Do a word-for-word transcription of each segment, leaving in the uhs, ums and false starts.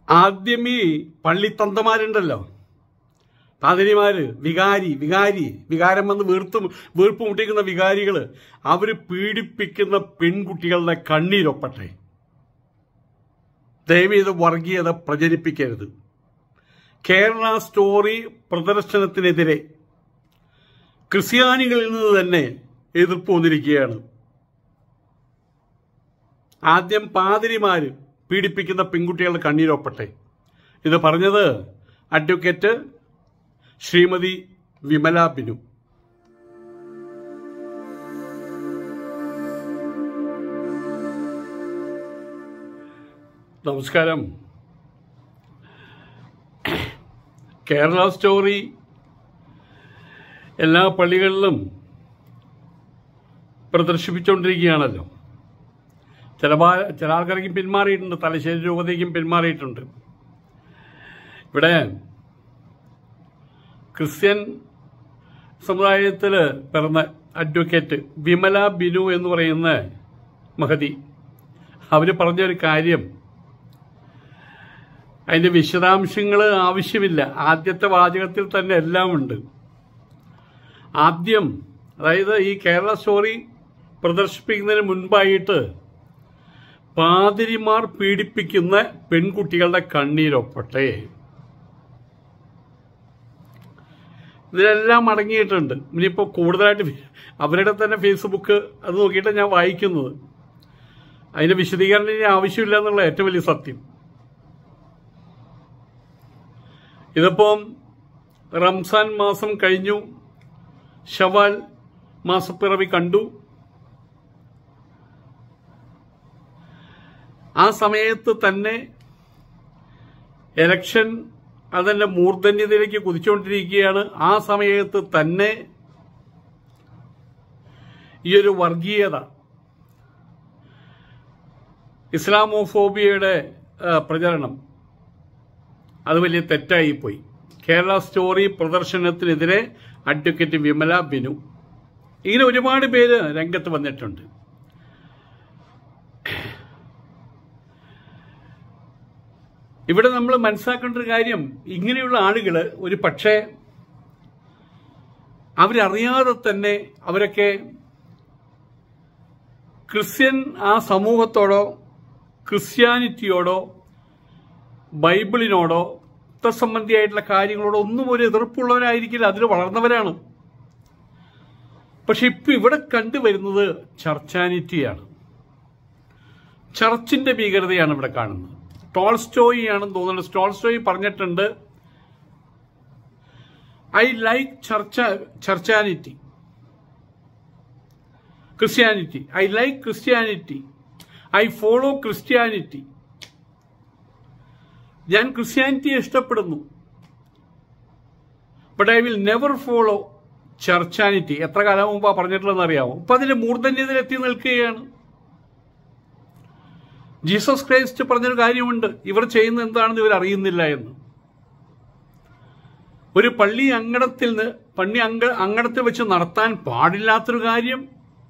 ആദ്യം ഈ പള്ളിത്തന്തമാരുണ്ടല്ലോ, പാതിരിമാര്, വികാരി വികാരി വികാരം വന്ന് വീർത്ത് വീർപ്പ് മുട്ടിക്കുന്ന വികാരികൾ, അവർ പീഡിപ്പിക്കുന്ന പെൺകുട്ടികളുടെ കണ്ണീരൊപ്പട്ടെ. ദയവേത് വർഗീയത പ്രചരിപ്പിക്കരുത്. കേരള സ്റ്റോറി പ്രദർശനത്തിനെതിരെ ക്രിസ്ത്യാനികളിൽ നിന്ന് തന്നെ എതിർപ്പ് വന്നിരിക്കുകയാണ്. ആദ്യം പാതിരിമാര് പീഡിപ്പിക്കുന്ന പെൺകുട്ടികളുടെ കണ്ണീരൊപ്പട്ടെ. ഇത് പറഞ്ഞത് അഡ്വക്കേറ്റ് ശ്രീമതി വിമല ബിനു. നമസ്കാരം. കേരള സ്റ്റോറി എല്ലാ പള്ളികളിലും പ്രദർശിപ്പിച്ചുകൊണ്ടിരിക്കുകയാണല്ലോ. ചില ചില ആൾക്കാർക്കും പിന്മാറിയിട്ടുണ്ട്, തലശ്ശേരി രൂപതയ്ക്കും പിന്മാറിയിട്ടുണ്ട്. ഇവിടെ ക്രിസ്ത്യൻ സമുദായത്തിൽ പിറന്ന അഡ്വക്കേറ്റ് വിമല ബിനു എന്ന് പറയുന്ന മഹതി, അവർ പറഞ്ഞൊരു കാര്യം, അതിൻ്റെ വിശദാംശങ്ങൾ ആവശ്യമില്ല, ആദ്യത്തെ വാചകത്തിൽ തന്നെ എല്ലാം ഉണ്ട്. ആദ്യം, അതായത് ഈ കേരള സ്റ്റോറി പ്രദർശിപ്പിക്കുന്നതിന് മുൻപായിട്ട് പാതിരിമാർ പീഡിപ്പിക്കുന്ന പെൺകുട്ടികളുടെ കണ്ണീരൊപ്പട്ടെ. ഇതിലെല്ലാം അടങ്ങിയിട്ടുണ്ട്. ഇനിയിപ്പോൾ കൂടുതലായിട്ട് അവരുടെ തന്നെ ഫേസ്ബുക്ക് അത് നോക്കിയിട്ട് ഞാൻ വായിക്കുന്നത്. അതിൻ്റെ വിശദീകരണം ഇനി ആവശ്യമില്ല എന്നുള്ള ഏറ്റവും വലിയ സത്യം. ഇതിപ്പം റംസാൻ മാസം കഴിഞ്ഞു, ശവാൽ മാസപ്പിറവി കണ്ടു. ആ സമയത്ത് തന്നെ എലക്ഷൻ അതിൻ്റെ മൂർധന്യതയിലേക്ക് കുതിച്ചുകൊണ്ടിരിക്കുകയാണ്. ആ സമയത്ത് തന്നെ ഈ ഒരു വർഗീയത, ഇസ്ലാമോഫോബിയയുടെ പ്രചരണം, അത് വലിയ തെറ്റായിപ്പോയി. കേരള സ്റ്റോറി പ്രദർശനത്തിനെതിരെ അഡ്വക്കേറ്റ് വിമല ബിനു, ഇങ്ങനെ ഒരുപാട് പേര് രംഗത്ത് വന്നിട്ടുണ്ട്. ഇവിടെ നമ്മൾ മനസ്സിലാക്കേണ്ട ഒരു കാര്യം, ഇങ്ങനെയുള്ള ആളുകൾ ഒരു പക്ഷേ അവരറിയാതെ തന്നെ അവരൊക്കെ ക്രിസ്ത്യൻ ആ സമൂഹത്തോടോ ക്രിസ്ത്യാനിറ്റിയോടോ ബൈബിളിനോടോ സംബന്ധിയായിട്ടുള്ള കാര്യങ്ങളോടോ ഒന്നും ഒരു എതിർപ്പുള്ളവരായിരിക്കില്ല, അതിൽ വളർന്നവരാണ്. പക്ഷെ ഇപ്പം ഇവിടെ കണ്ടുവരുന്നത് ചർച്ചാനിറ്റിയാണ്, ചർച്ചിന്റെ ഭീകരതയാണ് ഇവിടെ കാണുന്നത്. ടോൾസ്റ്റോയി ആണെന്ന് തോന്നുന്നത്. ടോൾസ്റ്റോയി പറഞ്ഞിട്ടുണ്ട്, I like church churchianity Christianity I like Christianity I follow Christianity. ഞാൻ ക്രിസ്ത്യാനിറ്റിയെ ഇഷ്ടപ്പെടുന്നു, but I will never follow churchianity. എത്ര കാലം മുമ്പാ പറഞ്ഞിട്ടുള്ളതെന്ന് അറിയാമോ? അപ്പൊ അതിന്റെ മൂർധന്യതയിൽ എത്തി നിൽക്കുകയാണ്. ജീസസ് ക്രൈസ്റ്റ് പറഞ്ഞൊരു കാര്യമുണ്ട്, ഇവർ ചെയ്യുന്നത് എന്താണെന്ന് ഇവർ അറിയുന്നില്ല എന്ന്. ഒരു പള്ളി അങ്കണത്തിൽ നിന്ന് പള്ളി അങ്ക അങ്കണത്തിൽ വെച്ച് നടത്താൻ പാടില്ലാത്തൊരു കാര്യം,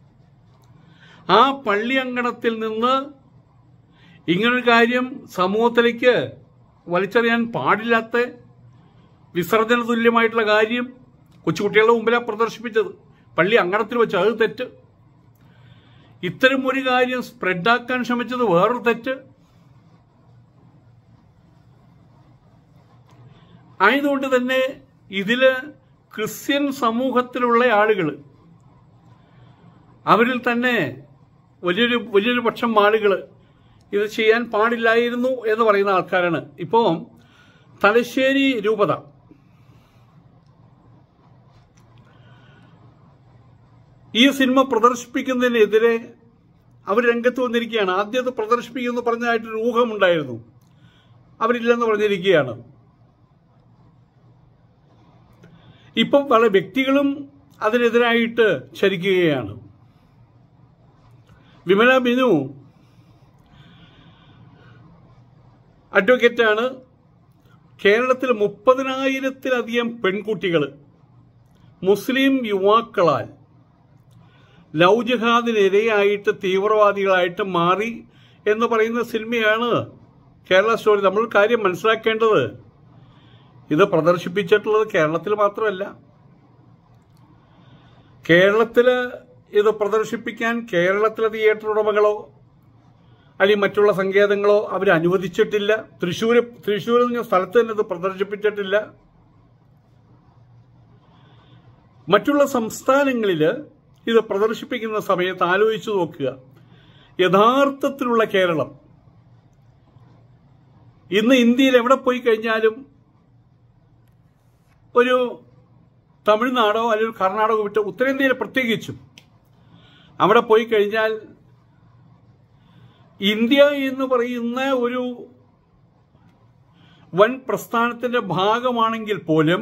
ആ പള്ളി അങ്കണത്തിൽ നിന്ന് ഇങ്ങനൊരു കാര്യം സമൂഹത്തിലേക്ക് വലിച്ചെറിയാൻ പാടില്ലാത്ത വിസർജന തുല്യമായിട്ടുള്ള കാര്യം കൊച്ചുകുട്ടികളുടെ മുമ്പിലാണ് പ്രദർശിപ്പിച്ചത്. പള്ളി അങ്കണത്തിൽ വെച്ച്, അത് തെറ്റ്. ഇത്തരം ഒരു കാര്യം സ്പ്രെഡാക്കാൻ ശ്രമിച്ചത് വേറൊരു തെറ്റ്. ആയതുകൊണ്ട് തന്നെ ഇതില് ക്രിസ്ത്യൻ സമൂഹത്തിലുള്ള ആളുകൾ, അവരിൽ തന്നെ വലിയൊരു വലിയൊരു പക്ഷം ആളുകൾ ഇത് ചെയ്യാൻ പാടില്ലായിരുന്നു എന്ന് പറയുന്ന ആൾക്കാരാണ്. ഇപ്പോൾ തലശ്ശേരി രൂപത ഈ സിനിമ പ്രദർശിപ്പിക്കുന്നതിനെതിരെ അവർ രംഗത്ത് വന്നിരിക്കുകയാണ്. ആദ്യം അത് പ്രദർശിപ്പിക്കുമെന്ന് പറഞ്ഞതായിട്ടൊരു ഊഹമുണ്ടായിരുന്നു, അവരില്ലെന്ന് പറഞ്ഞിരിക്കുകയാണ്. ഇപ്പം പല വ്യക്തികളും അതിനെതിരായിട്ട് ചരിക്കുകയാണ്. വിമല ബിനു അഡ്വക്കേറ്റാണ്. കേരളത്തിൽ മുപ്പതിനായിരത്തിലധികം പെൺകുട്ടികൾ മുസ്ലിം യുവാക്കളാൽ ലവ് ജിഹാദിനിരയായിട്ട് തീവ്രവാദികളായിട്ട് മാറി എന്ന് പറയുന്ന സിനിമയാണ് കേരള സ്റ്റോറി. നമ്മൾ കാര്യം മനസ്സിലാക്കേണ്ടത്, ഇത് പ്രദർശിപ്പിച്ചിട്ടുള്ളത് കേരളത്തിൽ മാത്രമല്ല. കേരളത്തിൽ ഇത് പ്രദർശിപ്പിക്കാൻ കേരളത്തിലെ തിയേറ്റർ ഉടമകളോ അല്ലെങ്കിൽ മറ്റുള്ള സങ്കേതങ്ങളോ അവർ അനുവദിച്ചിട്ടില്ല. തൃശ്ശൂർ തൃശ്ശൂർ എന്ന സ്ഥലത്ത് തന്നെ ഇത് പ്രദർശിപ്പിച്ചിട്ടില്ല. മറ്റുള്ള സംസ്ഥാനങ്ങളിൽ ഇത് പ്രദർശിപ്പിക്കുന്ന സമയത്ത് ആലോചിച്ചു നോക്കുക, യഥാർത്ഥത്തിലുള്ള കേരളം ഇന്ന് ഇന്ത്യയിൽ എവിടെ പോയി കഴിഞ്ഞാലും ഒരു തമിഴ്നാടോ അല്ലെങ്കിൽ കർണാടകോ വിട്ട് ഉത്തരേന്ത്യയിൽ പ്രത്യേകിച്ചും അവിടെ പോയി കഴിഞ്ഞാൽ ഇന്ത്യ എന്ന് പറയുന്ന ഒരു വൻ പ്രസ്ഥാനത്തിന്റെ ഭാഗമാണെങ്കിൽ പോലും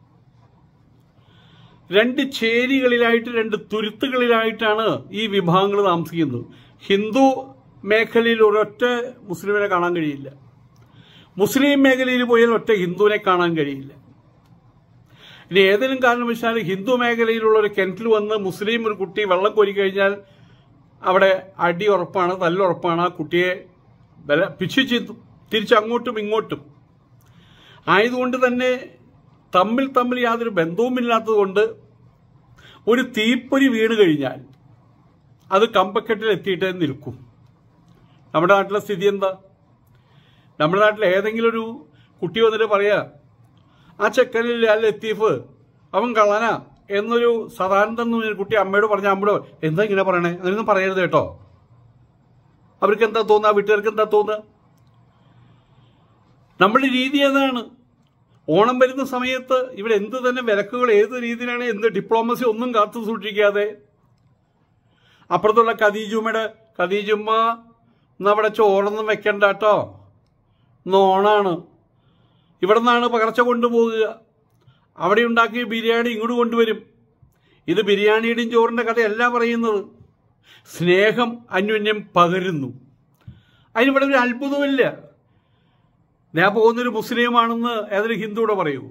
രണ്ട് ചേരികളിലായിട്ട്, രണ്ട് തുരുത്തുകളിലായിട്ടാണ് ഈ വിഭാഗങ്ങൾ താമസിക്കുന്നത്. ഹിന്ദു മേഖലയിൽ ഒരൊറ്റ മുസ്ലിമിനെ കാണാൻ കഴിയില്ല, മുസ്ലിം മേഖലയിൽ പോയാൽ ഒറ്റ ഹിന്ദുവിനെ കാണാൻ കഴിയില്ല. ഇനി ഏതെങ്കിലും കാരണവശാൽ ഹിന്ദു മേഖലയിലുള്ള ഒരു കിണറ്റിൽ വന്ന് മുസ്ലിം ഒരു കുട്ടി വെള്ളം കോരി കഴിഞ്ഞാൽ അവിടെ അടി ഉറപ്പാണ്, തല്ലുറപ്പാണ്. ആ കുട്ടിയെ ബല പിച്ചു ചെയ്തു തിരിച്ചങ്ങോട്ടും ഇങ്ങോട്ടും ആയതുകൊണ്ട് തന്നെ തമ്മിൽ തമ്മിൽ യാതൊരു ബന്ധവുമില്ലാത്തതുകൊണ്ട് ഒരു തീപ്പൊരി വീണ് കഴിഞ്ഞാൽ അത് കമ്പക്കെട്ടിൽ എത്തിയിട്ടേ നിൽക്കും. നമ്മുടെ നാട്ടിലെ സ്ഥിതി എന്താ? നമ്മുടെ നാട്ടിൽ ഏതെങ്കിലും ഒരു കുട്ടി വന്നിട്ട് പറയാ, ആ ചെക്കനിൽ ആ ലത്തീഫ് അവൻ കള്ളനാ എന്നൊരു സദാനന്ദൻ എന്ന് പറഞ്ഞൊരു കുട്ടി അമ്മയോട് പറഞ്ഞ അമ്മയോട് എന്താ ഇങ്ങനെ പറയണേ, അങ്ങനെയൊന്നും പറയരുത് കേട്ടോ. അവർക്ക് എന്താ തോന്നുക, വീട്ടുകാർക്ക് എന്താ തോന്നുക? നമ്മുടെ രീതി ഏതാണ്? ഓണം വരുന്ന സമയത്ത് ഇവിടെ എന്ത് തന്നെ വിലക്കുകൾ ഏത് രീതിയിലാണ്, എന്ത് ഡിപ്ലോമസി ഒന്നും കാത്തു സൂക്ഷിക്കാതെ അപ്പുറത്തുള്ള ഖദീജുമ്മയുടെ ഖദീജുമ്മ എന്നവിടെ ചോറൊന്നും വെക്കണ്ട കേട്ടോ, നോണാണ്, ഇവിടെ നിന്നാണ് പകർച്ച കൊണ്ടുപോകുക, അവിടെ ഉണ്ടാക്കിയ ബിരിയാണി ഇങ്ങോട്ട് കൊണ്ടുവരും. ഇത് ബിരിയാണിയുടെയും ചോറിൻ്റെ കഥയല്ല പറയുന്നത്. സ്നേഹം അന്യോന്യം പകരുന്നു. അതിനിവിടെ ഒരു അത്ഭുതമില്ല. ഞാൻ പോകുന്നൊരു മുസ്ലിമാണെന്ന് ഏതൊരു ഹിന്ദുവിടെ പറയൂ,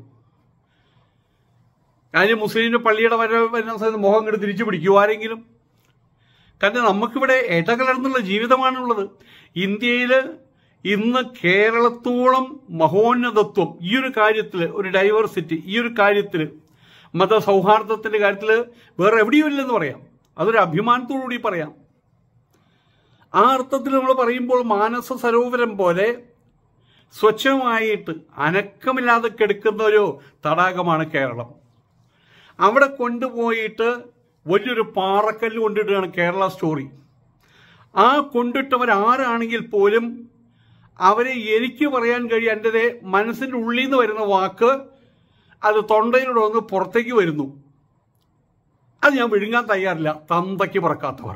അതിന് മുസ്ലിമിൻ്റെ പള്ളിയുടെ വര വരുന്ന സമയത്ത് മുഖം ഇങ്ങോട്ട് തിരിച്ചു പിടിക്കൂ ആരെങ്കിലും? കാരണം നമുക്കിവിടെ ഇടകലർന്നുള്ള ജീവിതമാണുള്ളത്. ഇന്ത്യയിൽ ഇന്ന് കേരളത്തോളം മഹോന്നതത്വം ഈ ഒരു കാര്യത്തിൽ, ഒരു ഡൈവേഴ്സിറ്റി ഈ ഒരു കാര്യത്തിൽ, മതസൗഹാർദ്ദത്തിൻ്റെ കാര്യത്തിൽ വേറെ എവിടെയും ഇല്ലെന്ന് പറയാം. അതൊരു അഭിമാനത്തോടുകൂടി പറയാം. ആ അർത്ഥത്തിൽ നമ്മൾ പറയുമ്പോൾ മാനസ സരോവരം പോലെ സ്വച്ഛമായിട്ട് അനക്കമില്ലാതെ കിടക്കുന്ന ഒരു തടാകമാണ് കേരളം. അവിടെ കൊണ്ടുപോയിട്ട് വലിയൊരു പാറക്കല്ല് കൊണ്ടിട്ടാണ് കേരള സ്റ്റോറി. ആ കൊണ്ടിട്ടവരാരാണെങ്കിൽ പോലും അവരെ എനിക്ക് പറയാൻ കഴിയും, എൻ്റെ മനസ്സിൻ്റെ ഉള്ളിൽ നിന്ന് വരുന്ന വാക്ക് അത് തൊണ്ടയിലൂടെ ഒന്ന് പുറത്തേക്ക് വരുന്നു, അത് ഞാൻ വിഴുങ്ങാൻ തയ്യാറില്ല. തന്തയ്ക്ക് പറക്കാത്തവർ,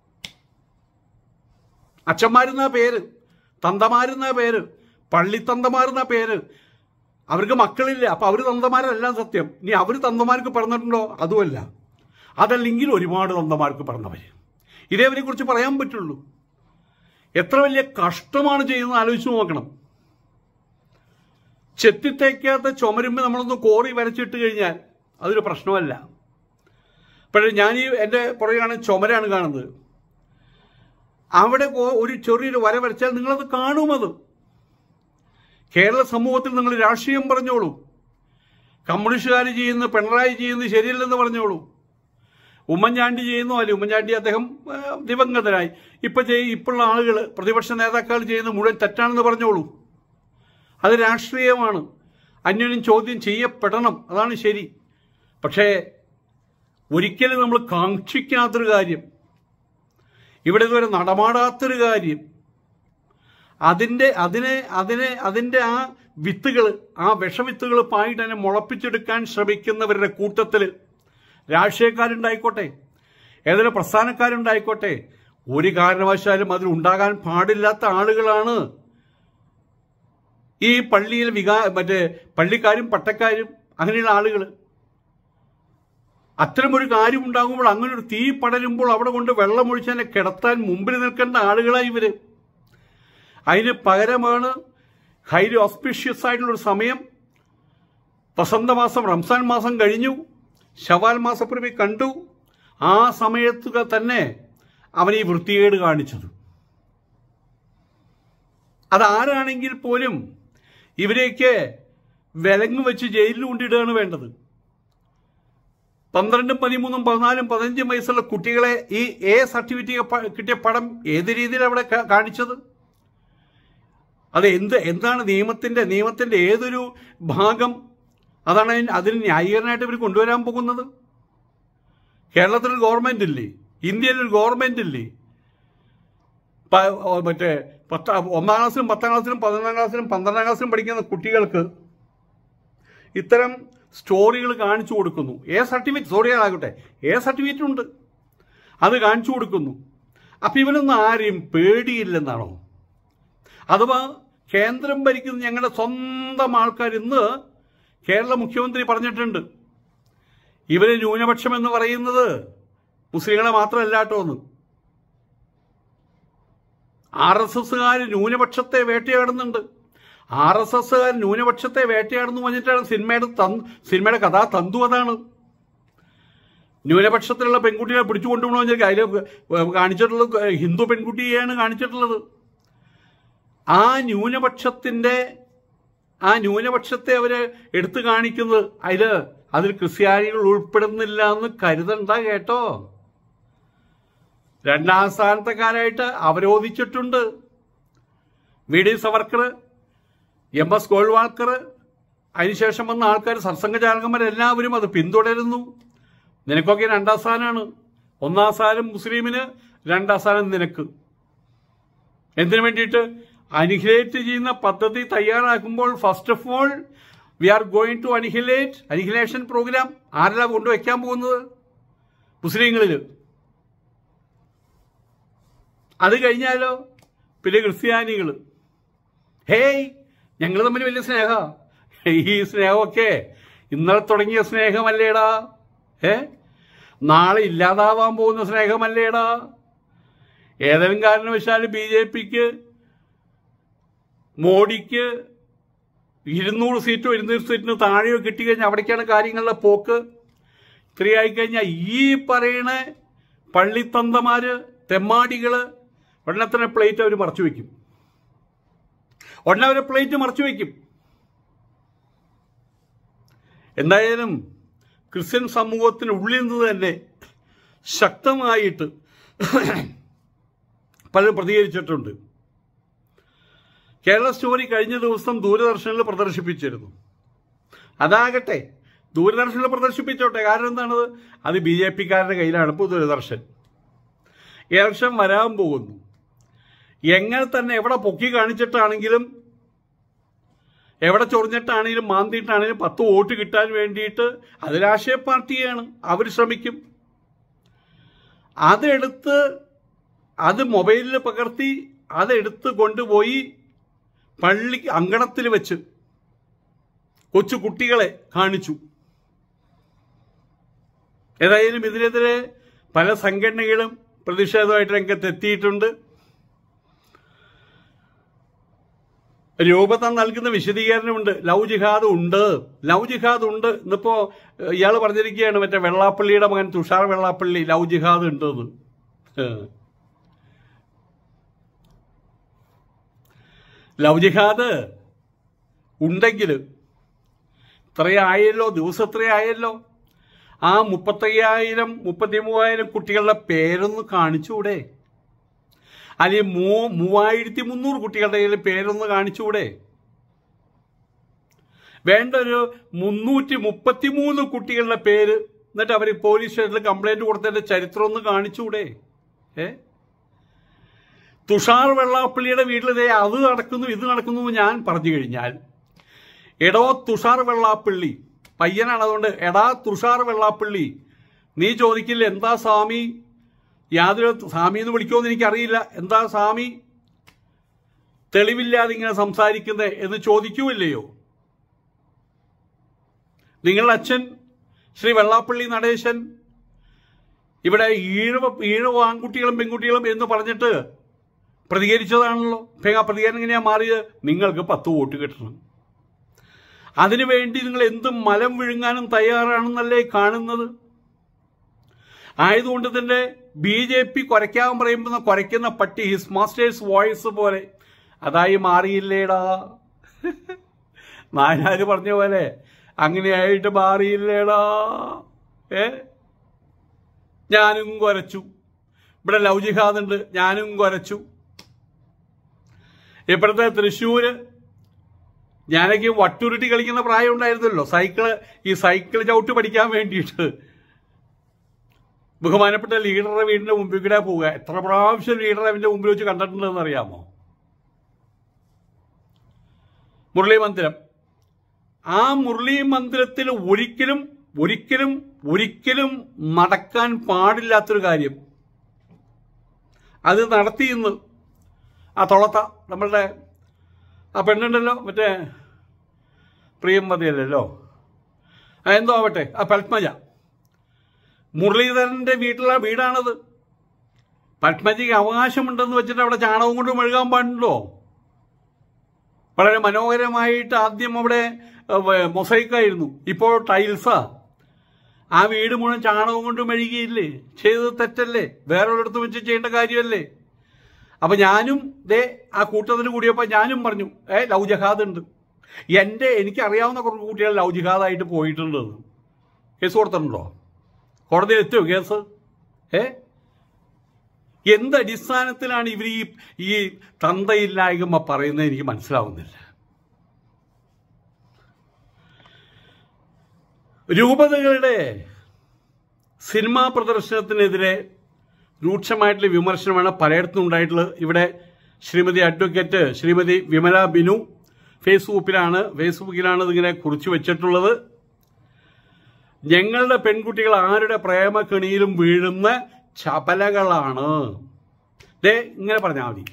അച്ഛന്മാരെന്ന പേര്, തന്തമാരെന്ന പേര്, പള്ളിത്തന്തമാരെന്ന പേര്. അവർക്ക് മക്കളില്ല, അപ്പൊ അവർ തന്തമാരെല്ലാം സത്യം. ഇനി അവർ തന്തമാർക്ക് പറഞ്ഞിട്ടുണ്ടോ? അതുമല്ല. അതല്ലെങ്കിൽ ഒരുപാട് തന്തമാർക്ക് പറഞ്ഞവര്. ഇതേ അവരെ കുറിച്ച് പറയാൻ പറ്റുള്ളൂ. എത്ര വലിയ കഷ്ടമാണ് ചെയ്യുന്നത് ആലോചിച്ച് നോക്കണം. ചെത്തിത്തേക്കാത്ത ചുമരുമ്പോൾ നമ്മളൊന്ന് കോറി വരച്ചിട്ട് കഴിഞ്ഞാൽ അതൊരു പ്രശ്നമല്ല. പക്ഷേ ഞാൻ ഈ എൻ്റെ പുറകെയാണ് ചുമരാണ് കാണുന്നത്. അവിടെ ഒരു ചെറിയൊരു വര വരച്ചാൽ നിങ്ങളത് കാണുമത്. കേരള സമൂഹത്തിൽ നിങ്ങൾ രാഷ്ട്രീയം പറഞ്ഞോളൂ, കമ്മ്യൂണിസ്റ്റുകാർ ചെയ്യുന്നു, പിണറായി ചെയ്യുന്നു ശരിയല്ലെന്ന് പറഞ്ഞോളൂ, ഉമ്മൻചാണ്ടി ചെയ്യുന്നു, അല്ലെ ഉമ്മൻചാണ്ടി അദ്ദേഹം ദിവംഗതനായി, ഇപ്പൊ ചെയ്യ ഇപ്പോഴുള്ള ആളുകൾ പ്രതിപക്ഷ നേതാക്കൾ ചെയ്യുന്ന മുഴുവൻ തെറ്റാണെന്ന് പറഞ്ഞോളൂ. അത് രാഷ്ട്രീയമാണ്, അന്യോന്യം ചോദ്യം ചെയ്യപ്പെടണം, അതാണ് ശരി. പക്ഷേ ഒരിക്കലും നമ്മൾ കാക്ഷിക്കാത്തൊരു കാര്യം, ഇവിടെ ഇതുവരെ നടമാടാത്തൊരു കാര്യം, അതിൻ്റെ അതിനെ അതിനെ അതിൻ്റെ ആ വിത്തുകൾ, ആ വിഷവിത്തുകൾ പായിട്ട് തന്നെ മുളപ്പിച്ചെടുക്കാൻ ശ്രമിക്കുന്നവരുടെ കൂട്ടത്തിൽ രാഷ്ട്രീയക്കാരുണ്ടായിക്കോട്ടെ, ഏതെങ്കിലും പ്രസ്ഥാനക്കാരുണ്ടായിക്കോട്ടെ, ഒരു കാരണവശാലും അതിലുണ്ടാകാൻ പാടില്ലാത്ത ആളുകളാണ് ഈ പള്ളിയിൽ വികാ മറ്റേ പള്ളിക്കാരും പട്ടക്കാരും അങ്ങനെയുള്ള ആളുകൾ. അത്തരമൊരു കാര്യം ഉണ്ടാകുമ്പോൾ, അങ്ങനെ ഒരു തീ പടരുമ്പോൾ അവിടെ കൊണ്ട് വെള്ളമൊഴിച്ചതിനെ കിടത്താൻ മുമ്പിൽ നിൽക്കേണ്ട ആളുകളായി ഇവര്. അതിന് പകരമാണ് ഹൈലി ഓസ്പീഷ്യസ് ആയിട്ടുള്ളൊരു സമയം. വസന്തമാസം, റംസാൻ മാസം കഴിഞ്ഞു, ശവാൽ മാസപ്പിറവി കണ്ടു. ആ സമയത്തുക തന്നെ അവൻ ഈ വൃത്തികേട് കാണിച്ചത്. അതാരാണെങ്കിൽ പോലും ഇവരെയൊക്കെ വിലങ്ങ് വെച്ച് ജയിലിൽ കൊണ്ടിടുകയാണ് വേണ്ടത്. പന്ത്രണ്ടും പതിമൂന്നും പതിനാലും പതിനഞ്ചും വയസ്സുള്ള കുട്ടികളെ ഈ എ സർട്ടിഫിക്കറ്റ് കിട്ടിയ പടം ഏത് രീതിയിൽ അവിടെ കാണിച്ചത്? അത് എന്ത് എന്താണ് നിയമത്തിന്റെ നിയമത്തിന്റെ ഏതൊരു ഭാഗം അതാണ് അതിന് ന്യായീകരണമായിട്ട് ഇവർ കൊണ്ടുവരാൻ പോകുന്നത്? കേരളത്തിലൊരു ഗവൺമെന്റ് ഇല്ലേ? ഇന്ത്യയിലൊരു ഗവൺമെന്റ് ഇല്ലേ? മറ്റേ പത്ത ഒന്നാം ക്ലാസ്സിലും പത്താം ക്ലാസ്സിലും പതിനൊന്നാം ക്ലാസ്സിലും പന്ത്രണ്ടാം ക്ലാസ്സിലും പഠിക്കുന്ന കുട്ടികൾക്ക് ഇത്തരം സ്റ്റോറികൾ കാണിച്ചു കൊടുക്കുന്നു. എ സർട്ടിഫിക്കറ്റ് സ്റ്റോറികളാകട്ടെ, എ സർട്ടിഫിക്കറ്റ് ഉണ്ട്, അത് കാണിച്ചു കൊടുക്കുന്നു. അപ്പം ഇവനൊന്നും ആരെയും പേടിയില്ലെന്നാണോ? അഥവാ കേന്ദ്രം ഭരിക്കുന്ന ഞങ്ങളുടെ സ്വന്തം ആൾക്കാർ ഇന്ന് കേരള മുഖ്യമന്ത്രി പറഞ്ഞിട്ടുണ്ട്, ഇവര് ന്യൂനപക്ഷം എന്ന് പറയുന്നത് മുസ്ലിങ്ങളെ മാത്രമല്ല കേട്ടോ എന്ന്. ആർ എസ് എസ്സുകാർ ന്യൂനപക്ഷത്തെ വേട്ടയാടുന്നുണ്ട്. ആർ എസ് എസ്സുകാർ ന്യൂനപക്ഷത്തെ വേട്ടയാടുന്നു പറഞ്ഞിട്ടാണ് സിനിമയുടെ സിനിമയുടെ കഥാ തന്തു. അതാണ് ന്യൂനപക്ഷത്തിലുള്ള പെൺകുട്ടികളെ പിടിച്ചു കൊണ്ടുപോകണമെന്ന് അതിൽ കാണിച്ചിട്ടുള്ളത് ഹിന്ദു പെൺകുട്ടിയെയാണ് കാണിച്ചിട്ടുള്ളത്. ആ ന്യൂനപക്ഷത്തിന്റെ ആ ന്യൂനപക്ഷത്തെ അവര് എടുത്തു കാണിക്കുന്നത് അതില് അതിൽ ക്രിസ്ത്യാനികൾ ഉൾപ്പെടുന്നില്ല എന്ന് കരുതണ്ട കേട്ടോ. രണ്ടാം സ്ഥാനത്തക്കാരായിട്ട് അവരോധിച്ചിട്ടുണ്ട്. V D Savarkar, M S Golwalkar, അതിനുശേഷം വന്ന ആൾക്കാർ, സർസംഘചാലകന്മാരെല്ലാവരും അത് പിന്തുടരുന്നു. നിനക്കൊക്കെ രണ്ടാം സ്ഥാനമാണ്. ഒന്നാം സ്ഥാനം മുസ്ലിമിന്, രണ്ടാം സ്ഥാനം നിനക്ക്. എന്തിനു വേണ്ടിയിട്ട്? അനിഹിലേറ്റ് ചെയ്യുന്ന പദ്ധതി തയ്യാറാക്കുമ്പോൾ first of all we are going to annihilate annihilation program ആരെല്ലാം കൊണ്ടുവയ്ക്കാൻ പോകുന്നത്? മുസ്ലിങ്ങളിൽ. അത് കഴിഞ്ഞാലോ പിന്നെ ക്രിസ്ത്യാനികൾ. ഹേയ്, ഞങ്ങൾ തമ്മിൽ വലിയ സ്നേഹ. ഈ സ്നേഹമൊക്കെ ഇന്നലെ തുടങ്ങിയ സ്നേഹമല്ലേടാ? ഏ നാളെ ഇല്ലാതാവാൻ പോകുന്ന സ്നേഹമല്ലേടാ? ഏതെങ്കിലും കാരണവശാൽ ബി ജെ പിക്ക് മോഡിക്ക് ഇരുന്നൂറ് സീറ്റോ ഇരുന്നൂറ് സീറ്റിന് താഴെയോ കിട്ടിക്കഴിഞ്ഞാൽ അവിടേക്കാണ് കാര്യങ്ങളുടെ പോക്ക്. ഇത്രയായി കഴിഞ്ഞാൽ ഈ പറയണ പള്ളിത്തന്തമാര്, തെമ്മാടികള് ഉടനെ തന്നെ പ്ലേറ്റ് അവർ മറച്ചു വയ്ക്കും. ഉടനെ അവരെ പ്ലേറ്റ് മറച്ചു വയ്ക്കും. എന്തായാലും ക്രിസ്ത്യൻ സമൂഹത്തിനുള്ളിൽ നിന്ന് തന്നെ ശക്തമായിട്ട് പലരും പ്രതികരിച്ചിട്ടുണ്ട്. കേരള സ്റ്റോറി കഴിഞ്ഞ ദിവസം ദൂരദർശനിൽ പ്രദർശിപ്പിച്ചിരുന്നു. അതാകട്ടെ ദൂരദർശനിൽ പ്രദർശിപ്പിച്ചോട്ടെ, കാരണം എന്താണത്? അത് ബി ജെ പിക്കാരുടെ കയ്യിലാണ് ഇപ്പോൾ ദൂരദർശൻ. ഇലക്ഷൻ വരാൻ പോകുന്നു. എങ്ങനെ തന്നെ എവിടെ പൊക്കി കാണിച്ചിട്ടാണെങ്കിലും എവിടെ ചൊറിഞ്ഞിട്ടാണെങ്കിലും മാന്തിയിട്ടാണെങ്കിലും പത്ത് വോട്ട് കിട്ടാൻ വേണ്ടിയിട്ട് അത് രാഷ്ട്രീയ പാർട്ടിയാണ്, അവർ ശ്രമിക്കും. അതെടുത്ത് അത് മൊബൈലിൽ പകർത്തി അതെടുത്ത് കൊണ്ടുപോയി പള്ളി അങ്കണത്തിൽ വെച്ച് കൊച്ചു കുട്ടികളെ കാണിച്ചു. ഏതായാലും ഇതിനെതിരെ പല സംഘടനകളും പ്രതിഷേധമായിട്ട് രംഗത്തെത്തിയിട്ടുണ്ട്. രൂപത നൽകുന്ന വിശദീകരണമുണ്ട്. ലവ് ജിഹാദ് ഉണ്ട്, ലവ് ജിഹാദ് ഉണ്ട്. ഇന്നിപ്പോ ഇയാൾ പറഞ്ഞിരിക്കുകയാണ്, മറ്റേ വെള്ളാപ്പള്ളിയുടെ മകൻ തുഷാർ വെള്ളാപ്പള്ളി, ലവ് ജിഹാദ് ഉണ്ടെന്ന്. ലവ് ജിഹാദ് ഉണ്ടെങ്കിൽ ഇത്രയായല്ലോ, ദിവസം ഇത്രയായല്ലോ. ആ മുപ്പത്തയ്യായിരം മുപ്പത്തി മൂവായിരം കുട്ടികളുടെ പേരൊന്ന് കാണിച്ചുകൂടെ? അല്ലെങ്കിൽ മൂ മൂവായിരത്തി മുന്നൂറ് കുട്ടികളുടെ കയ്യിൽ പേരൊന്ന് കാണിച്ചുകൂടെ? വേണ്ട ഒരു മുന്നൂറ്റി മുപ്പത്തി മൂന്ന് കുട്ടികളുടെ പേര്, എന്നിട്ട് അവർ പോലീസ് സ്റ്റേഷനിൽ കംപ്ലൈന്റ് കൊടുത്തതിന്റെ ചരിത്രം ഒന്ന് കാണിച്ചുകൂടെ? ഏ തുഷാർ വെള്ളാപ്പള്ളിയുടെ വീട്ടിലിതേ അത് നടക്കുന്നു ഇത് നടക്കുന്നു ഞാൻ പറഞ്ഞു കഴിഞ്ഞാൽ, എടോ തുഷാർ വെള്ളാപ്പള്ളി പയ്യനാണ്, അതുകൊണ്ട് എടാ തുഷാർ വെള്ളാപ്പള്ളി, നീ ചോദിക്കില്ല എന്താ സ്വാമി, യാതൊരു സ്വാമി എന്ന് വിളിക്കുമെന്ന് എനിക്കറിയില്ല, എന്താ സ്വാമി തെളിവില്ലാതെ ഇങ്ങനെ സംസാരിക്കുന്നത് എന്ന് ചോദിക്കൂല്ലയോ? നിങ്ങളുടെ അച്ഛൻ ശ്രീ വെള്ളാപ്പള്ളി നടേശൻ ഇവിടെ ഈഴവ ഈഴവ ആൺകുട്ടികളും പെൺകുട്ടികളും എന്ന് പറഞ്ഞിട്ട് പ്രതികരിച്ചതാണല്ലോ. ആ പ്രതികരണം എങ്ങനെയാ മാറിയത്? നിങ്ങൾക്ക് പത്ത് വോട്ട് കിട്ടണം, അതിനുവേണ്ടി നിങ്ങൾ എന്ത് മലം വിഴുങ്ങാനും തയ്യാറാണെന്നല്ലേ കാണുന്നത്. ആയതുകൊണ്ട് തന്നെ ബി ജെ പി കുരയ്ക്കാൻ പറയുമ്പോൾ കുരയ്ക്കുന്ന പട്ടി ഹിസ് മാസ്റ്റേഴ്സ് വോയിസ് പോലെ അതായി മാറിയില്ലേടാ. നായനാര് പറഞ്ഞ പോലെ അങ്ങനെയായിട്ട് മാറിയില്ലേടാ. ഏ ഞാനും കുരച്ചു. ഇവിടെ ലവ് ജിഹാദ് ഉണ്ട്, ഞാനും കുരച്ചു. ഇപ്പോഴത്തെ തൃശ്ശൂര് ഞാനൊക്കെ വട്ടുരുട്ടി കളിക്കുന്ന പ്രായം ഉണ്ടായിരുന്നല്ലോ. സൈക്കിള് ഈ സൈക്കിൾ ചവിട്ട് പഠിക്കാൻ വേണ്ടിയിട്ട് ബഹുമാനപ്പെട്ട ലീഡറുടെ വീടിന്റെ മുമ്പിൽ കൂടെ പോവുക. എത്ര പ്രാവശ്യം ലീഡറെ അവന്റെ മുമ്പിൽ വെച്ച് കണ്ടിട്ടുണ്ടെന്ന് അറിയാമോ? മുരളി മന്ദിരം. ആ മുരളി മന്ദിരത്തിൽ ഒരിക്കലും ഒരിക്കലും ഒരിക്കലും നടക്കാൻ പാടില്ലാത്തൊരു കാര്യം അത് നടത്തിയെന്ന് ആ തൊളത്ത നമ്മളുടെ ആ പെണ്ണുണ്ടല്ലോ, മറ്റേ പ്രിയംവതിയല്ലോ, എന്തോ ആവട്ടെ, ആ പത്മജ, മുരളീധരൻ്റെ വീട്ടിലെ വീടാണത്. പത്മജയ്ക്ക് അവകാശമുണ്ടെന്ന് വെച്ചിട്ട് അവിടെ ചാണകം കൊണ്ട് മെഴുകാൻ പാടുണ്ടോ? വളരെ മനോഹരമായിട്ട് ആദ്യം അവിടെ മൊസൈക്കായിരുന്നു, ഇപ്പോൾ ടൈൽസാ. ആ വീട് മുഴുവൻ ചാണകം കൊണ്ട് മെഴുകിയില്ലേ? ചെയ്തത് തെറ്റല്ലേ? വേറൊരിടത്ത് വെച്ച് ചെയ്യേണ്ട കാര്യമല്ലേ? അപ്പം ഞാനും ദേ ആ കൂട്ടത്തിന് കൂടിയപ്പോൾ ഞാനും പറഞ്ഞു, ഏ ലവ് ജിഹാദ് ഉണ്ട്. എൻ്റെ എനിക്കറിയാവുന്ന കുറച്ച് കുട്ടികൾ ലവ് ജിഹാദായിട്ട് പോയിട്ടുണ്ട്. കേസ് കൊടുത്തിട്ടുണ്ടോ? കോടതിയിൽ എത്തിയോ കേസ്? ഏ എന്ത് അടിസ്ഥാനത്തിലാണ് ഇവർ ഈ ഈ തന്തയില്ലായ്മ പറയുന്നത് എനിക്ക് മനസ്സിലാവുന്നില്ല. രൂപതകളുടെ സിനിമാ പ്രദർശനത്തിനെതിരെ രൂക്ഷമായിട്ടുള്ള വിമർശനമാണ് പലയിടത്തും ഉണ്ടായിട്ടുള്ളത്. ഇവിടെ ശ്രീമതി അഡ്വക്കേറ്റ് ശ്രീമതി വിമല ബിനു ഫേസ്ബുക്കിലാണ് ഫേസ്ബുക്കിലാണ് ഇതിങ്ങനെ കുറിച്ചു വെച്ചിട്ടുള്ളത്. ഞങ്ങളുടെ പെൺകുട്ടികൾ ആരുടെ പ്രേമക്കെണിയിലും വീഴുന്ന ചപലകളാണ്. ദേ ഇങ്ങനെ പറഞ്ഞാൽ മതി.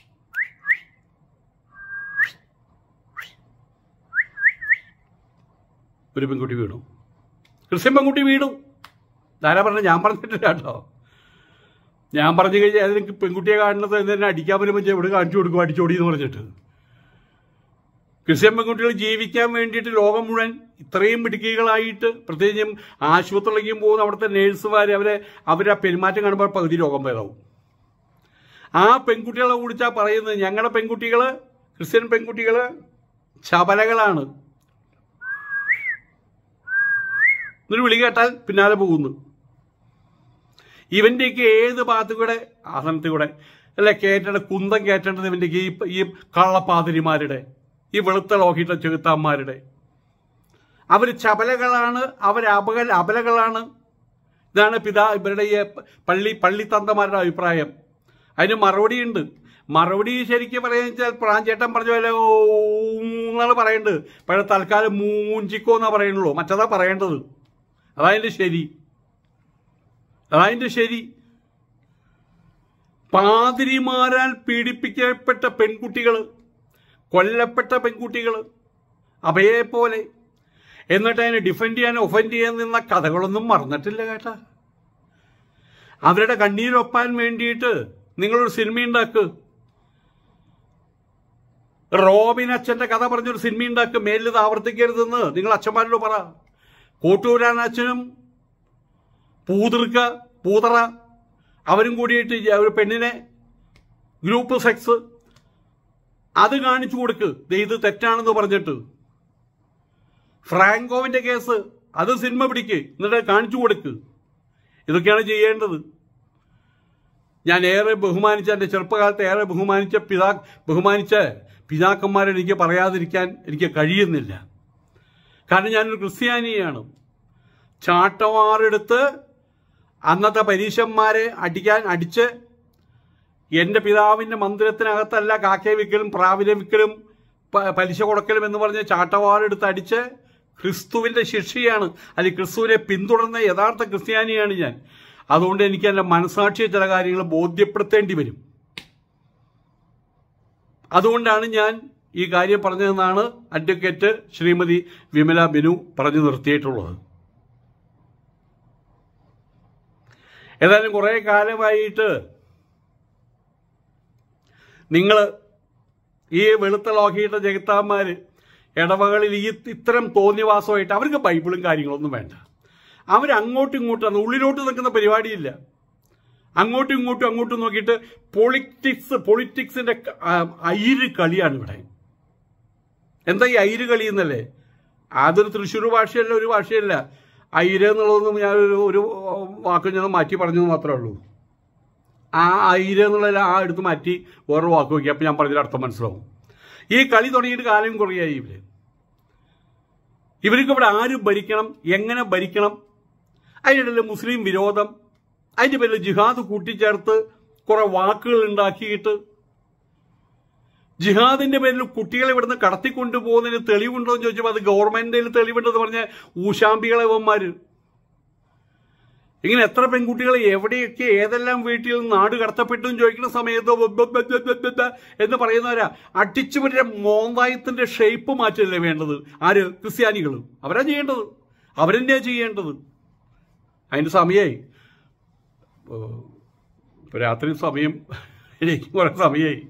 ഒരു പെൺകുട്ടി വീണു, ക്രിസ്ത്യൻ പെൺകുട്ടി വീണു. ധാരാ പറഞ്ഞ ഞാൻ പറഞ്ഞിട്ടില്ല കേട്ടോ. ഞാൻ പറഞ്ഞു കഴിഞ്ഞാൽ അതിന് പെൺകുട്ടിയെ കാണുന്നത് തന്നെ അടിക്കാൻ വരുമ്പോൾ എവിടെ കാണിച്ചു കൊടുക്കും അടിച്ചോടി എന്ന് പറഞ്ഞിട്ട്. ക്രിസ്ത്യൻ പെൺകുട്ടികൾ ജീവിക്കാൻ വേണ്ടിയിട്ട് ലോകം മുഴുവൻ ഇത്രയും മിടുക്കികളായിട്ട്, പ്രത്യേകിച്ചും ആശുപത്രിയിലേക്കും പോകുന്ന അവിടുത്തെ നേഴ്സുമാർ അവരെ അവരെ പെരുമാറ്റം കാണുമ്പോൾ പകുതി രോഗം ഭേദവും. ആ പെൺകുട്ടികളെ കുറിച്ചാണ് പറയുന്നത് ഞങ്ങളുടെ പെൺകുട്ടികൾ, ക്രിസ്ത്യൻ പെൺകുട്ടികൾ ചപലകളാണ്. എന്നൊരു വിളി കേട്ടാൽ പിന്നാലെ പോകുന്നു. ഇവൻ്റെയൊക്കെ ഏത് ഭാഗത്തു കൂടെ ആസനത്തിൽ കൂടെ അല്ലെ കയറ്റേണ്ട കുന്തം കയറ്റേണ്ടത് ഇവൻ്റെയൊക്കെ ഈ ഈ കള്ളപ്പാതിരിമാരുടെ, ഈ വെളുത്ത ലോഹിട്ട ചെകുത്താന്മാരുടെ. അവർ ചപലകളാണ്, അവർ അപക അപലകളാണ്. ഇതാണ് പിതാ ഇവരുടെ ഈ പള്ളി പള്ളിത്തന്തമാരുടെ അഭിപ്രായം. അതിന് മറുപടിയുണ്ട്. മറുപടി ശരിക്കും പറയാന്ന് വെച്ചാൽ പ്രാഞ്ചേട്ടൻ പറഞ്ഞ പോലെ എന്നാണ് പറയേണ്ടത്. പക്ഷേ തൽക്കാലം മൂഞ്ചിക്കോ എന്നാ പറയുന്നുള്ളൂ, മറ്റേതാ പറയേണ്ടത്. അതതിൻ്റെ ശരി, അതതിൻ്റെ ശരി. പാതിരിമാരാൽ പീഡിപ്പിക്കപ്പെട്ട പെൺകുട്ടികൾ, കൊല്ലപ്പെട്ട പെൺകുട്ടികൾ അവയെ പോലെ, എന്നിട്ട് അതിനെ ഡിഫെൻഡ് ചെയ്യാൻ ഒഫൻഡ് ചെയ്യാൻ നിന്ന കഥകളൊന്നും മറന്നിട്ടില്ല കേട്ടാ. അവരുടെ കണ്ണീരൊപ്പാൻ വേണ്ടിയിട്ട് നിങ്ങളൊരു സിനിമ ഉണ്ടാക്ക്. റോബിൻ അച്ഛൻ്റെ കഥ പറഞ്ഞൊരു സിനിമ ഉണ്ടാക്ക്. മേലിത് ആവർത്തിക്കരുതെന്ന് നിങ്ങൾ അച്ഛന്മാരോട് പറ. കോട്ടൂരാൻ അച്ഛനും പൂതിർക്ക പൂതറ അവരും കൂടിയിട്ട് ഒരു പെണ്ണിനെ ഗ്രൂപ്പ് സെക്സ് അത് കാണിച്ചു കൊടുക്ക്. ഇത് തെറ്റാണെന്ന് പറഞ്ഞിട്ട്. ഫ്രാങ്കോവിൻ്റെ കേസ് അത് സിനിമ പിടിക്ക്, എന്നിട്ട് കാണിച്ചു കൊടുക്ക്. ഇതൊക്കെയാണ് ചെയ്യേണ്ടത്. ഞാൻ ഏറെ ബഹുമാനിച്ച, എൻ്റെ ചെറുപ്പകാലത്ത് ഏറെ ബഹുമാനിച്ച പിതാ ബഹുമാനിച്ച പിതാക്കന്മാരെ എനിക്ക് പറയാതിരിക്കാൻ എനിക്ക് കഴിയുന്നില്ല. കാരണം ഞാനൊരു ക്രിസ്ത്യാനിയാണ്. ചാട്ടവാറെടുത്ത് അന്നത്തെ പരീശന്മാരെ അടിക്കാൻ അടിച്ച് എൻ്റെ പിതാവിൻ്റെ മന്ദിരത്തിനകത്തല്ല കാക്കയെ വിൽക്കലും പ്രാവിനെ വിൽക്കലും പലിശ കൊടുക്കലും എന്ന് പറഞ്ഞ് ചാട്ടവാറെടുത്ത് അടിച്ച് ക്രിസ്തുവിൻ്റെ ശിക്ഷയാണ്, അല്ലെങ്കിൽ ക്രിസ്തുവിനെ പിന്തുടർന്ന യഥാർത്ഥ ക്രിസ്ത്യാനിയാണ് ഞാൻ. അതുകൊണ്ട് എനിക്ക് എൻ്റെ മനസാക്ഷിയെ ചില കാര്യങ്ങൾ ബോധ്യപ്പെടുത്തേണ്ടി വരും. അതുകൊണ്ടാണ് ഞാൻ ഈ കാര്യം പറഞ്ഞതെന്നാണ് അഡ്വക്കേറ്റ് ശ്രീമതി വിമല ബിനു പറഞ്ഞു നിർത്തിയിട്ടുള്ളത്. ഏതായാലും കുറേ കാലമായിട്ട് നിങ്ങൾ ഈ വെളുത്ത ലോഹിയുടെ ജഗത്താന്മാർ ഇടവകളിൽ ഈ ഇത്തരം തോന്നിവാസമായിട്ട് അവർക്ക് ബൈബിളും കാര്യങ്ങളൊന്നും വേണ്ട. അവരങ്ങോട്ടും ഇങ്ങോട്ടും ഉള്ളിലോട്ട് നിൽക്കുന്ന പരിപാടിയില്ല. അങ്ങോട്ടും ഇങ്ങോട്ടും അങ്ങോട്ടും നോക്കിയിട്ട് പൊളിറ്റിക്സ് പൊളിറ്റിക്സിന്റെ ഐര് കളിയാണ് ഇവിടെ. എന്താ ഈ ഐര് കളി എന്നല്ലേ? അതൊരു തൃശ്ശൂർ ഭാഷയല്ല, ഒരു ഭാഷയല്ല. ഐര് എന്നുള്ളതൊന്നും ഞാനൊരു ഒരു വാക്ക് ഞാൻ മാറ്റി പറഞ്ഞത് മാത്രമേ ഉള്ളൂ. ആ ഐര് എന്നുള്ള ആ എടുത്ത് മാറ്റി വേറൊരു വാക്ക് നോക്കി, അപ്പം ഞാൻ പറഞ്ഞതിൽ അർത്ഥം മനസ്സിലാവും. ഈ കളി തുടങ്ങിയിട്ട് കാലം കുറയായി. ഇവര് ഇവർക്ക് ഇവിടെ ആര് ഭരിക്കണം, എങ്ങനെ ഭരിക്കണം, അതിനിടയിൽ മുസ്ലിം വിരോധം, അതിൻ്റെ പേരിൽ ജിഹാദ് കൂട്ടിച്ചേർത്ത് കുറെ വാക്കുകൾ ഉണ്ടാക്കിയിട്ട് ജിഹാദിന്റെ പേരിൽ കുട്ടികളെ ഇവിടുന്ന് കടത്തിക്കൊണ്ടുപോകുന്നതിന് തെളിവുണ്ടോ എന്ന് ചോദിച്ചപ്പോൾ അത് ഗവൺമെന്റിൽ തെളിവുണ്ടെന്ന് പറഞ്ഞ ഊശാമ്പികളെ ഇവന്മാര്. ഇങ്ങനെ എത്ര പെൺകുട്ടികളെ എവിടെയൊക്കെ ഏതെല്ലാം വീട്ടിൽ നിന്ന് നാട് കടത്തപ്പെട്ടു എന്ന് ചോദിക്കുന്ന സമയത്ത് എന്ന് പറയുന്നവരാ അടിച്ചു പറ്റിയ മോന്തായത്തിന്റെ ഷേപ്പ് മാറ്റല്ലേ വേണ്ടത്? ആര്? ക്രിസ്ത്യാനികൾ. അവരാ ചെയ്യേണ്ടത്, അവരെന്നെയാ ചെയ്യേണ്ടത്. അതിന്റെ സമയമായി. ഇപ്പൊ രാത്രി സമയം, എനിക്ക് കുറെ സമയമായി,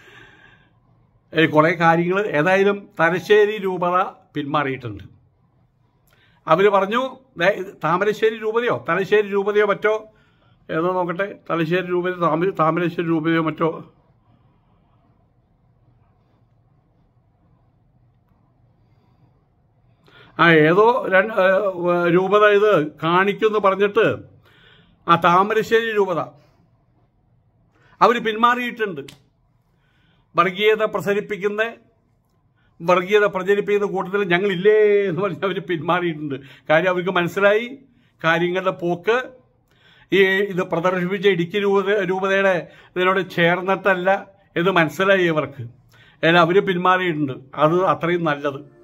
കുറെ കാര്യങ്ങൾ. ഏതായാലും തലശ്ശേരി രൂപത പിന്മാറിയിട്ടുണ്ട്. അവർ പറഞ്ഞു താമരശ്ശേരി രൂപതയോ തലശ്ശേരി രൂപതയോ മറ്റോ ഏതോ നോക്കട്ടെ, തലശ്ശേരി രൂപത താമരശ്ശേരി രൂപതയോ മറ്റോ ആ ഏതോ രൂപത ഇത് കാണിക്കുമെന്ന് പറഞ്ഞിട്ട് ആ താമരശ്ശേരി രൂപത അവർ പിന്മാറിയിട്ടുണ്ട്. വർഗീയത പ്രസരിപ്പിക്കുന്ന വർഗീയത പ്രചരിപ്പിക്കുന്ന കൂട്ടത്തിൽ ഞങ്ങളില്ലേ എന്ന് പറഞ്ഞ് അവർ പിന്മാറിയിട്ടുണ്ട്. കാര്യം അവർക്ക് മനസ്സിലായി കാര്യങ്ങളുടെ പോക്ക് ഈ ഇത് പ്രദർശിപ്പിച്ച ഇടുക്കി രൂപത രൂപതയുടെ ഇതിനോട് ചേർന്നിട്ടല്ല എന്ന് മനസ്സിലായി അവർക്ക്. അവർ പിന്മാറിയിട്ടുണ്ട്. അത് അത്രയും നല്ലത്.